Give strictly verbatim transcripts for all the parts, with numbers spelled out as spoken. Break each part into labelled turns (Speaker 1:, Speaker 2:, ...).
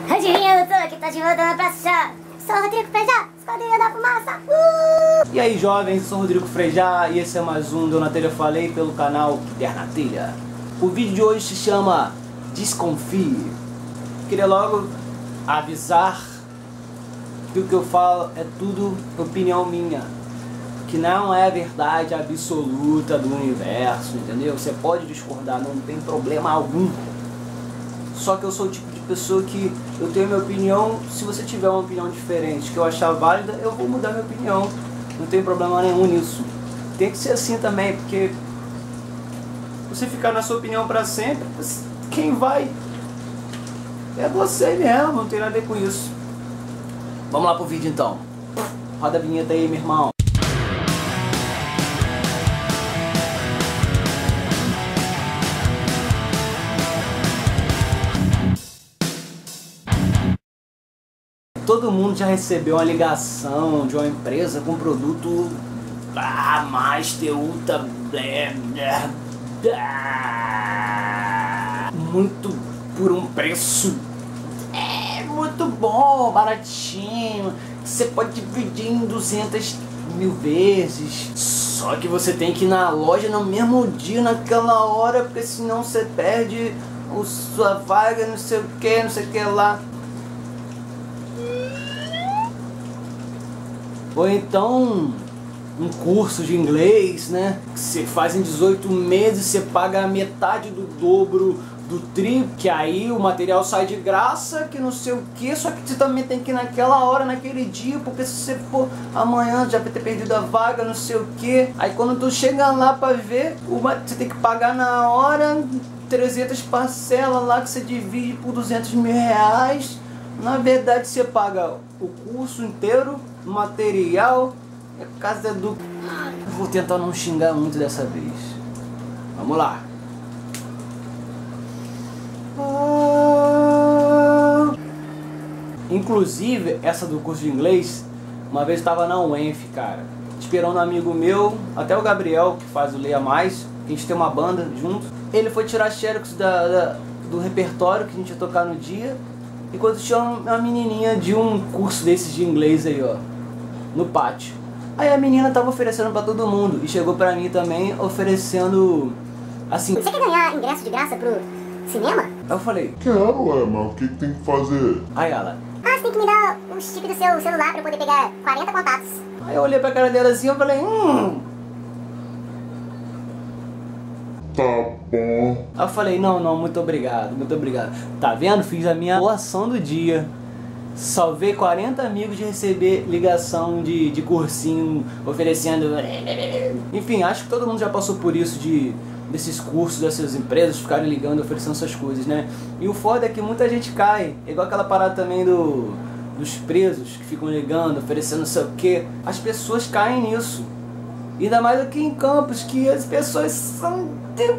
Speaker 1: Adivinha, eu tô aqui, tá de volta na praça. Sou o Rodrigo Frejá, Esquadrilha da Fumaça. Uh!
Speaker 2: E aí, jovens, sou o Rodrigo Frejá e esse é mais um Do Na Telha Falei pelo canal Der Na Telha. O vídeo de hoje se chama Desconfie. Queria logo avisar que o que eu falo é tudo opinião minha, que não é verdade absoluta do universo, entendeu? Você pode discordar, não tem problema algum. Só que eu sou o tipo de pessoa que eu tenho minha opinião. Se você tiver uma opinião diferente que eu achar válida, eu vou mudar minha opinião. Não tem problema nenhum nisso. Tem que ser assim também, porque você ficar na sua opinião pra sempre, quem vai é você mesmo, não tem nada a ver com isso. Vamos lá pro vídeo então. Roda a vinheta aí, meu irmão. Todo mundo já recebeu uma ligação de uma empresa com produto ah, Master Ultra blé, blé, blé, muito por um preço é muito bom, baratinho. Você pode dividir em duzentas mil vezes. Só que você tem que ir na loja no mesmo dia, naquela hora, porque senão você perde a sua vaga, não sei o que, não sei o que lá. Ou então um curso de inglês, né? Que você faz em dezoito meses, você paga a metade do dobro do triplo, que aí o material sai de graça, que não sei o que, só que você também tem que ir naquela hora, naquele dia, porque se você for amanhã já vai ter perdido a vaga, não sei o que. Aí quando tu chega lá pra ver, uma, você tem que pagar na hora, trezentas parcelas lá que você divide por duzentos mil reais. Na verdade você paga o curso inteiro, material, é casa do... Vou tentar não xingar muito dessa vez. Vamos lá. Inclusive, essa do curso de inglês, uma vez estava na U E N F, cara, esperando um amigo meu, até o Gabriel, que faz o Leia Mais, que a gente tem uma banda junto. Ele foi tirar xerox da, da, do repertório que a gente ia tocar no dia. E quando tinha uma menininha de um curso desses de inglês aí, ó, no pátio. Aí a menina tava oferecendo pra todo mundo e chegou pra mim também oferecendo assim:
Speaker 1: você quer ganhar ingresso de graça pro cinema?
Speaker 2: Aí eu falei:
Speaker 3: quero, ué, mas o que, que tem que fazer?
Speaker 2: Aí ela:
Speaker 1: ah, você tem que me dar o chip do seu celular pra eu poder pegar quarenta contatos.
Speaker 2: Aí eu olhei pra cara dela assim e falei: hum.
Speaker 3: Tá bom.
Speaker 2: Aí eu falei: não, não, muito obrigado, muito obrigado. Tá vendo? Fiz a minha doação do dia. Salvei quarenta amigos de receber ligação de, de cursinho oferecendo. Enfim, acho que todo mundo já passou por isso, de desses cursos, dessas empresas ficarem ligando, oferecendo essas coisas, né? E o foda é que muita gente cai. É igual aquela parada também do, dos presos que ficam ligando, oferecendo não sei o que. As pessoas caem nisso. Ainda mais aqui em Campos, que as pessoas são...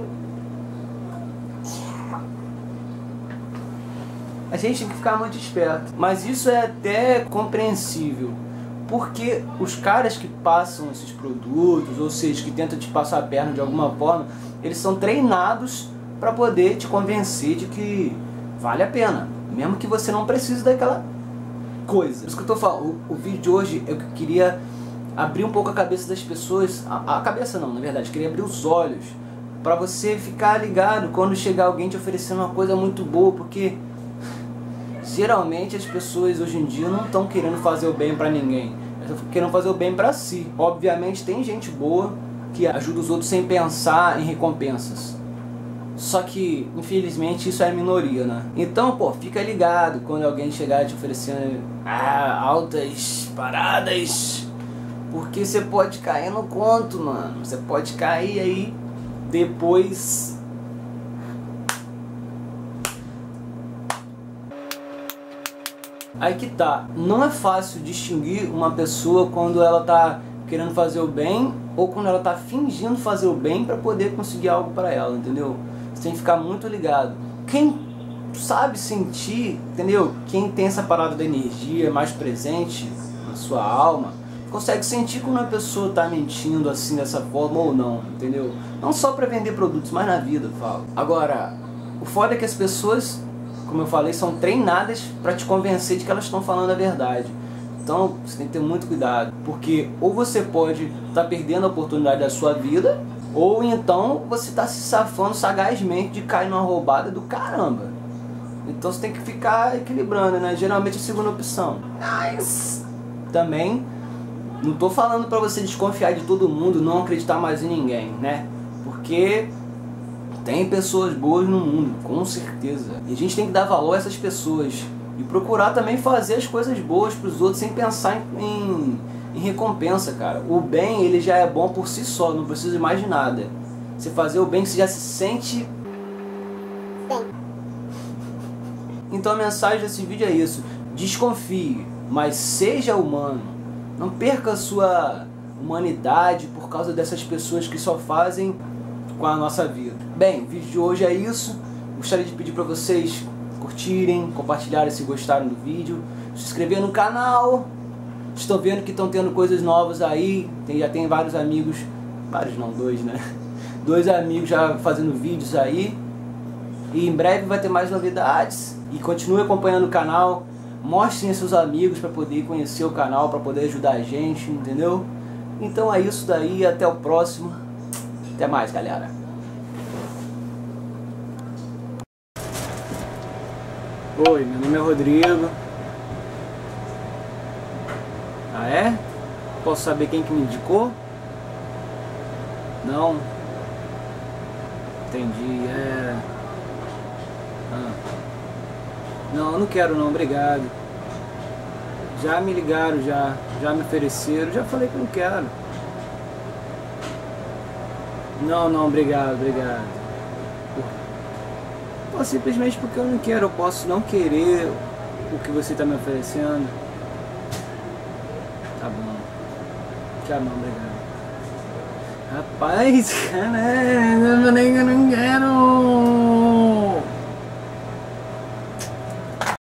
Speaker 2: A gente tem que ficar muito esperto. Mas isso é até compreensível, porque os caras que passam esses produtos, ou seja, que tentam te passar a perna de alguma forma, eles são treinados para poder te convencer de que vale a pena, mesmo que você não precise daquela coisa. Por isso que eu tô falando, o, o vídeo de hoje eu queria abrir um pouco a cabeça das pessoas, a, a cabeça não, na verdade, queria abrir os olhos, para você ficar ligado quando chegar alguém te oferecendo uma coisa muito boa, porque geralmente as pessoas hoje em dia não estão querendo fazer o bem pra ninguém, elas estão querendo fazer o bem pra si. Obviamente tem gente boa que ajuda os outros sem pensar em recompensas, só que infelizmente isso é a minoria, né? Então, pô, fica ligado quando alguém chegar te oferecendo ah, altas paradas, porque você pode cair no conto, mano. Você pode cair aí depois... Aí que tá, não é fácil distinguir uma pessoa quando ela tá querendo fazer o bem ou quando ela tá fingindo fazer o bem pra poder conseguir algo pra ela, entendeu? Você tem que ficar muito ligado. Quem sabe sentir, entendeu? Quem tem essa parada da energia mais presente na sua alma, consegue sentir quando a pessoa tá mentindo assim dessa forma ou não, entendeu? Não só pra vender produtos, mas na vida, eu falo. Agora, o foda é que as pessoas como eu falei, são treinadas para te convencer de que elas estão falando a verdade. Então você tem que ter muito cuidado, porque ou você pode estar tá perdendo a oportunidade da sua vida, ou então você está se safando sagazmente de cair numa roubada do caramba. Então você tem que ficar equilibrando, né? Geralmente a segunda opção. Mas também não tô falando para você desconfiar de todo mundo, não acreditar mais em ninguém, né? Porque tem pessoas boas no mundo, com certeza. E a gente tem que dar valor a essas pessoas. E procurar também fazer as coisas boas para os outros sem pensar em, em, em recompensa, cara. O bem, ele já é bom por si só, não precisa de mais de nada. Você fazer o bem, você já se sente...
Speaker 1: Bem.
Speaker 2: Então a mensagem desse vídeo é isso. Desconfie, mas seja humano. Não perca a sua humanidade por causa dessas pessoas que só fazem com a nossa vida. Bem, o vídeo de hoje é isso. Gostaria de pedir para vocês curtirem, compartilharem se gostaram do vídeo, se inscrever no canal. Estou vendo que estão tendo coisas novas aí. Tem, já tem vários amigos, vários não, dois, né? Dois amigos já fazendo vídeos aí. E em breve vai ter mais novidades. E continue acompanhando o canal. Mostrem a seus amigos para poder conhecer o canal, para poder ajudar a gente, entendeu? Então é isso daí, até o próximo. Até mais, galera. Oi, meu nome é Rodrigo. Ah, é? Posso saber quem que me indicou? Não. Entendi, é... Ah. Não, eu não quero não, obrigado. Já me ligaram, já, já me ofereceram, já falei que não quero. Não, não, obrigado, obrigado. Pô, simplesmente porque eu não quero, eu posso não querer o que você está me oferecendo. Tá bom. Tchau, não, obrigado. Rapaz, cara, eu nem eu não quero.